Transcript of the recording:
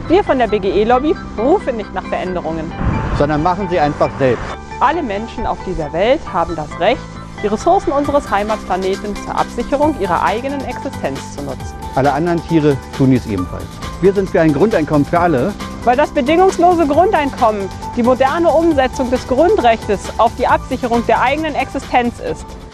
Wir von der BGE-Lobby rufen nicht nach Veränderungen, sondern machen sie einfach selbst. Alle Menschen auf dieser Welt haben das Recht, die Ressourcen unseres Heimatplaneten zur Absicherung ihrer eigenen Existenz zu nutzen. Alle anderen Tiere tun dies ebenfalls. Wir sind für ein Grundeinkommen für alle, weil das bedingungslose Grundeinkommen die moderne Umsetzung des Grundrechts auf die Absicherung der eigenen Existenz ist.